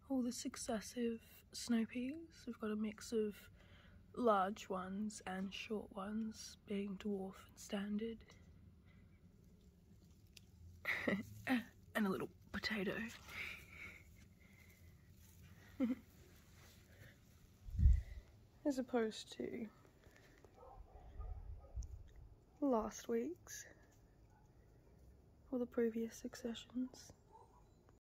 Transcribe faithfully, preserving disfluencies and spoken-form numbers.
all the successive snow peas. We've got a mix of large ones and short ones, being dwarf and standard. And a little potato. As opposed to last week's or the previous successions.